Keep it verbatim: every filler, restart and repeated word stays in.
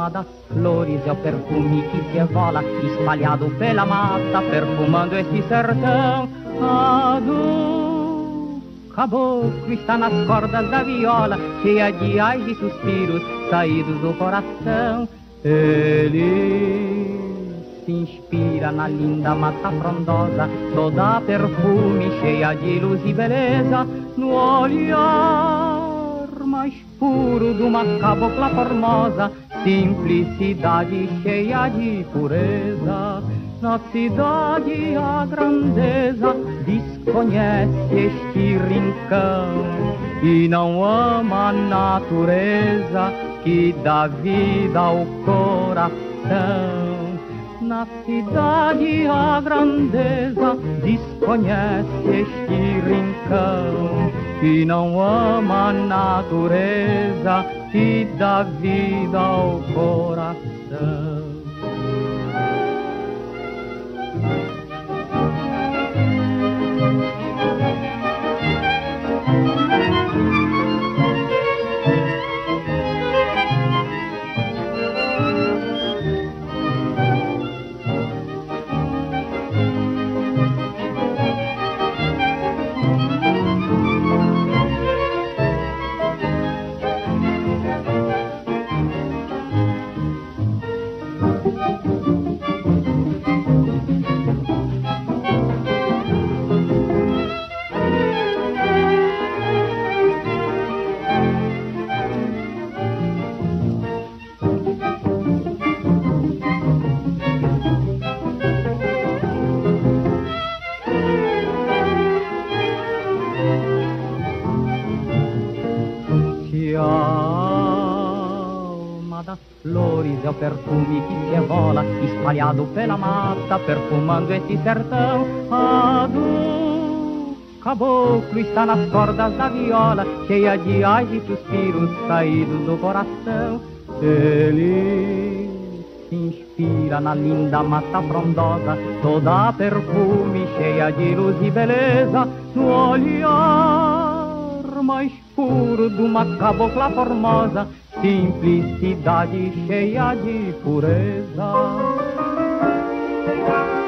alma das flores é o perfume que se evola, espalhado pela mata, perfumando esse sertão. A do caboclo está nas cordas da viola, cheia de ais e suspiros saídos do coração. Ele se inspira na linda mata frondosa, toda perfume, cheia de luz e beleza, no olhar mais puro de uma cabocla formosa, simplicidade cheia de pureza. Na cidade a grandeza desconhece este rincão e não ama a natureza que dá vida ao coração. Na cidade a grandeza desconhece este rincão e não ama a natureza que dá vida ao coração. Flores é o perfume que se evola, espalhado pela mata, perfumando esse sertão. A do caboclo está nas cordas da viola, cheia de ais e suspiros saídos do coração. Ele se inspira na linda mata frondosa, toda perfume, cheia de luz e beleza, no olhar mais puro de uma cabocla formosa, simplicidade cheia de pureza.